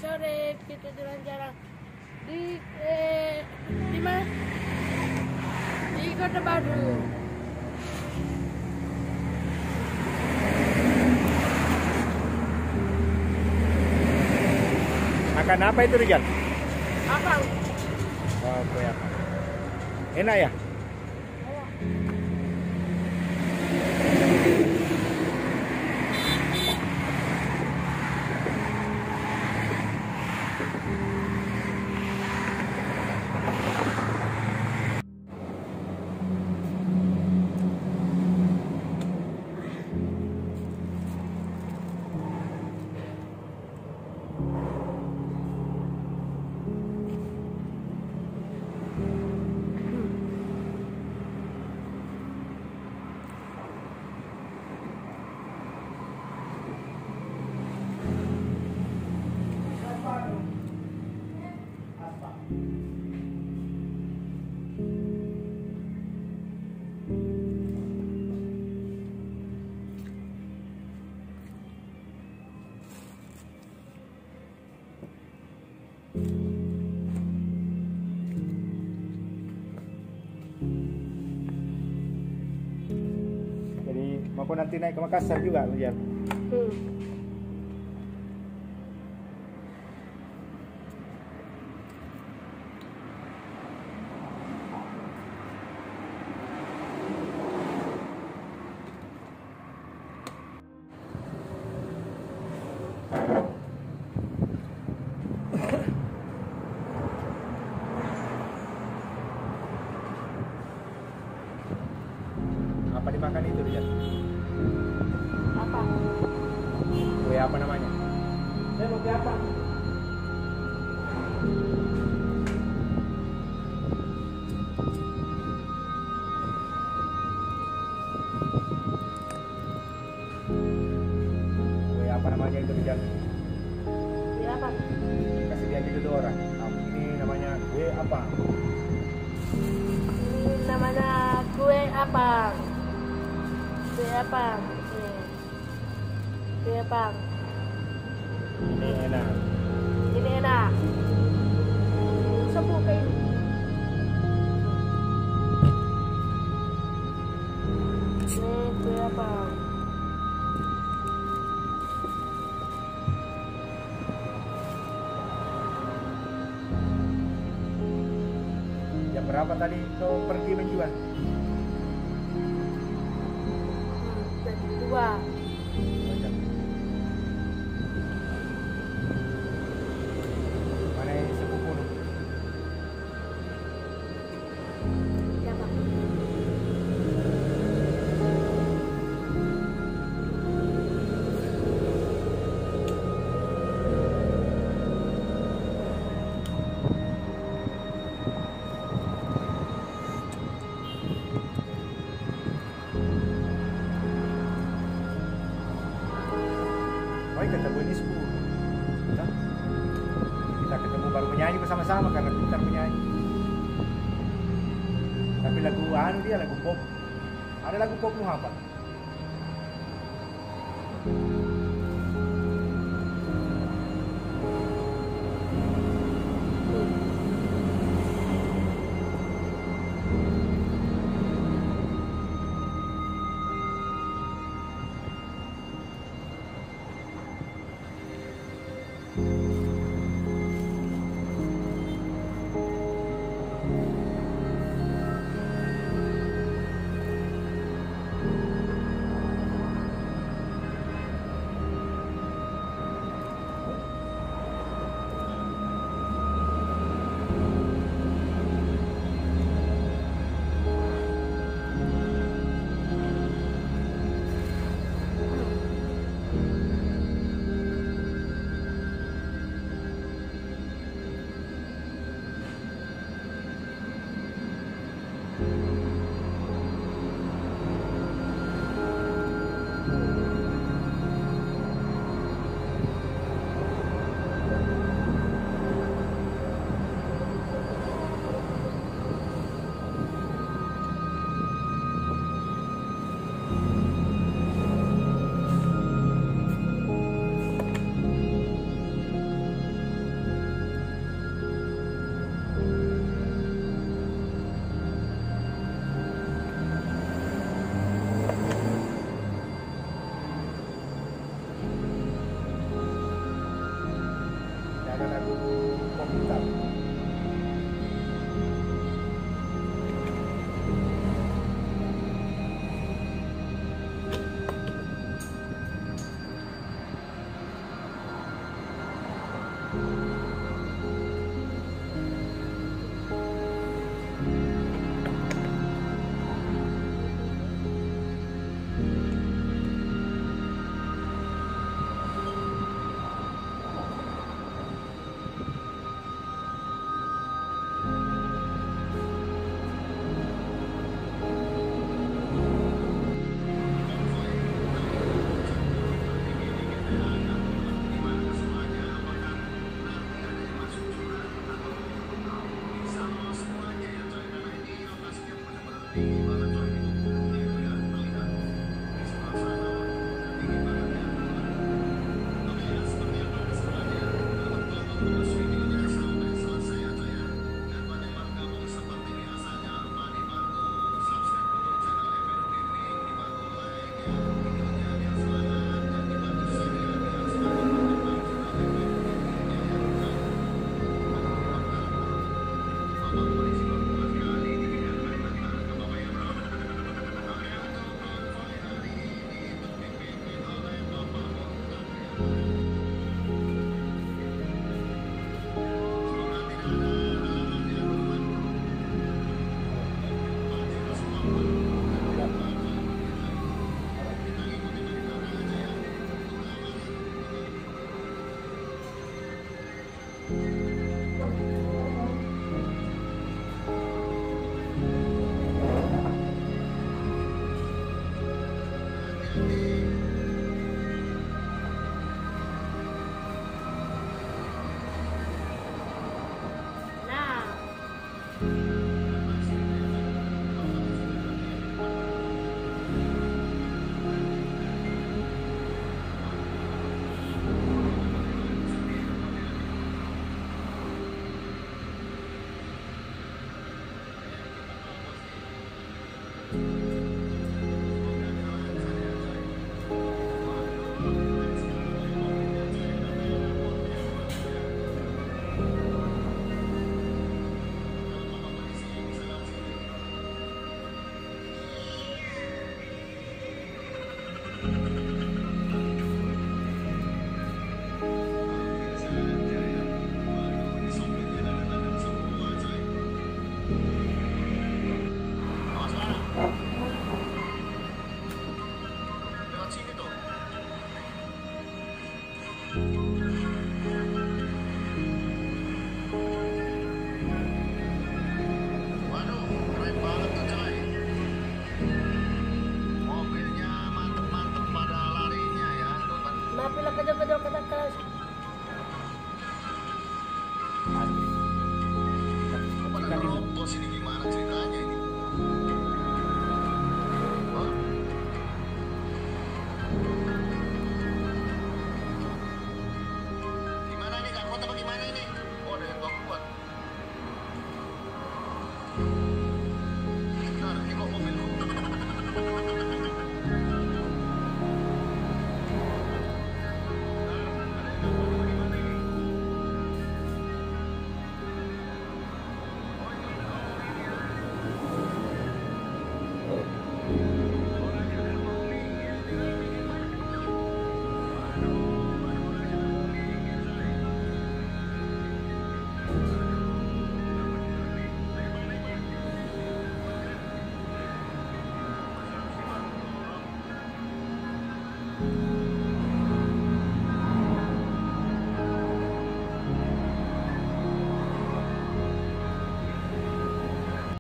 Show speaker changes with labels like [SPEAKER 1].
[SPEAKER 1] sore kita jalan-jalan di mana? Di Kota Baru.
[SPEAKER 2] Makan apa itu, Rijal?
[SPEAKER 1] Apa?
[SPEAKER 2] Oh, kue apa? Enak ya? Jadi mau nanti naik ke Makassar juga, Rijal? Apa dimakan itu, Rijal?
[SPEAKER 1] Apa?
[SPEAKER 2] Kue apa namanya?
[SPEAKER 1] Saya mau ke apa?
[SPEAKER 2] Kue apa namanya itu, Rijal?
[SPEAKER 1] Di apa?
[SPEAKER 2] Kasih dia gitu orang. Ini namanya kue apa?
[SPEAKER 1] Ini namanya kue apa? Kue apa? Kue apa?
[SPEAKER 2] Ini enak.
[SPEAKER 1] Ini enak. Sepuh kayak ini. Ini kue apa?
[SPEAKER 2] Jam berapa tadi kau pergi menjual?
[SPEAKER 1] Jadi dua.
[SPEAKER 2] Mana yang sepupu lu?
[SPEAKER 1] Siapa?
[SPEAKER 2] Oh, ketemu ini sepupu. Nah, kita ketemu baru menyanyi bersama-sama karena kita menyanyi. Tapi lagu anu dia lagu pop. Ada lagu popmu apa? anak-anak guru komputer.
[SPEAKER 1] Napila kadyo kata kas.
[SPEAKER 2] Asli.
[SPEAKER 3] Pada kelompok sini